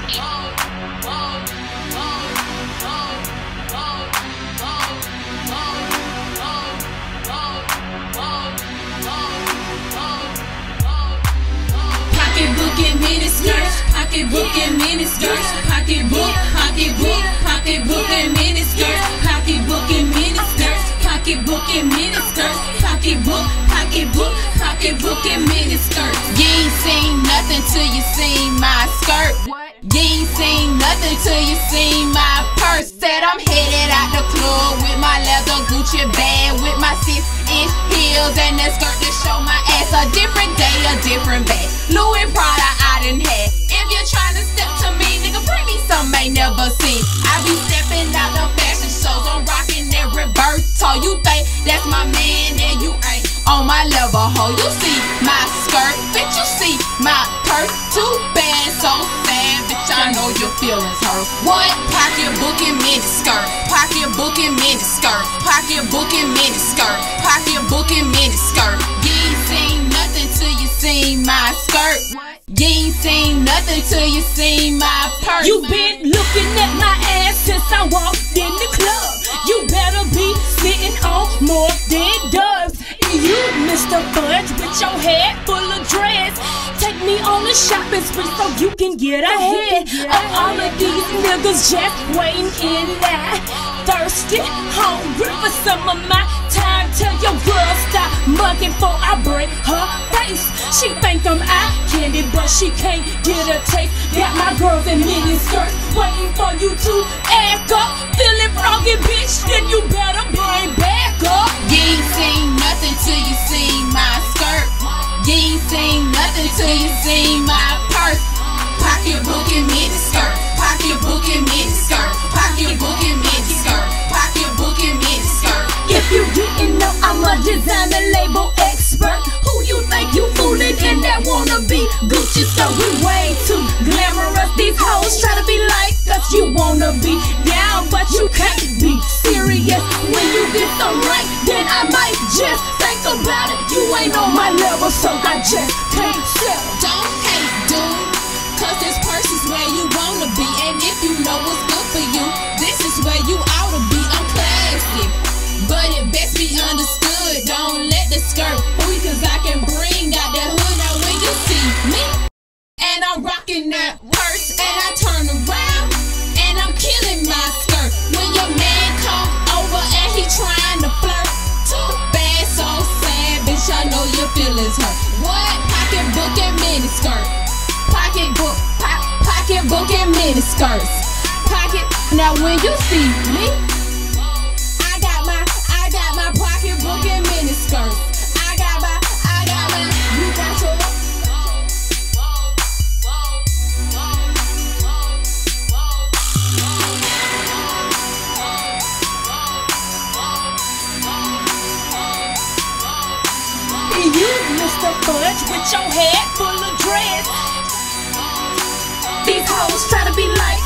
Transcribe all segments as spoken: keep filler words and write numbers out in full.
Pocketbook and mini skirts, pocketbook and mini skirts, pocketbook, pocketbook, pocketbook and mini skirts, pocketbook and mini skirts, pocketbook and mini skirts, pocketbook, pocketbook, pocketbook and mini skirts. You ain't seen nothing till you seen my skirt. You ain't seen nothing till you seen my purse. Said I'm headed out the club with my leather Gucci bag, with my six inch heels and that skirt to show my ass. A different day, a different bag. Louis Prada I done had. If you're trying to step to me, nigga, bring me something ain't never seen. I be stepping out the fashion shows, I'm rocking that Roberto. You think that's my man, and you ain't on my level, ho. You see my skirt, bitch, you see my purse. Too bad, so sad, bitch, I know your feelings hurt. What? Pocketbook and mini skirt, pocketbook and mini skirt, pocketbook and mini skirt, pocketbook and mini skirt. You ain't seen nothing till you seen my skirt. You ain't seen nothing till you seen my purse. You been looking at my ass since I walked in the club. You better be sitting on more than doves. You, Mister Fudge, with your head full of dreads. Take me on a shopping spree so you can get ahead of all of these niggas just waiting in line. Thirsty, hungry for some of my time. Tell your girl stop mugging before I break her face. She think I'm eye candy, but she can't get a taste. Got my girls in mini skirts waiting for you to act up. Feeling froggy, bitch, then you better bring back up. You ain't seen nothing till you seen my skirt. You ain't seen nothing till you seen my purse. Pocketbook and mini skirt, pocketbook and mini skirt, pocketbook and mini skirt, pocketbook and mini skirt. If you didn't know, I'm a designer label expert. Who you think you fooling in that wanna be Gucci stuff? We way too glamorous. These hoes try to be like us. You wanna be down, but you can't be serious. When you get some right, then I might just think about it. You ain't on my level, so I just can't settle. Don't hate, dude, cause this purse is where you wanna be. And if you know what's good for you, this is where you ought to be. I'm classy, but it best be understood. Don't let the skirt fool you, cause I can bring out that hood. Now when you see me, and I'm rocking that purse, and I turn around, and I'm killing my skirt. When your man come over and he trying to flirt, too bad, so sad, bitch, I know your feelings hurt. What? Pocketbook and mini skirt, pocketbook, po pocketbook and mini skirts, pocket. Now when you see me, I got my, I got my pocketbook and mini skirts. I got my, I got my, you got your. You, Mister Fudge, with your head full of dreads. These hoes try to be like,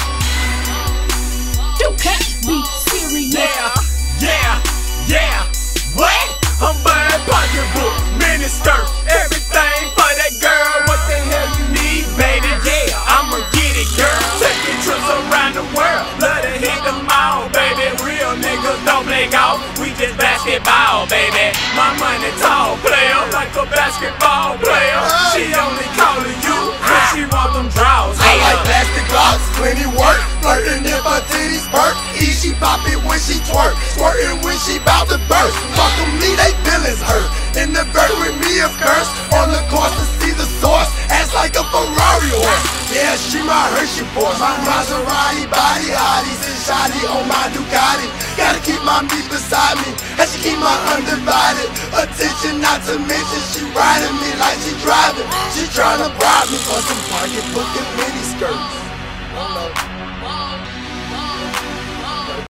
you can't be serious. Yeah, yeah, yeah. What? I'm buying pocketbook, mini skirt, everything for that girl. What the hell you need, baby? Yeah, I'ma get it, girl. Taking trips around the world, let her hit the mall, baby. Real niggas don't play golf, we just basketball, baby. My money tall, player, like a basketball player. She only calling you when she want them draws. I like plastic blocks, plenty work. Flirting if her titties perk. Easy pop it when she twerk. Squirting when she bout to burst. Fuck them, me, they feelings hurt. In the bird with me, of course. On the course to see the source. Ass like a Ferrari horse. Yeah, she my Hershey force. My Maserati body hotties and shoddy on my Ducati. Gotta keep my meat beside me, and she keep my undivided attention. Not to mention she riding me like she driving. She tryna bribe me for some pocketbook and mini skirts.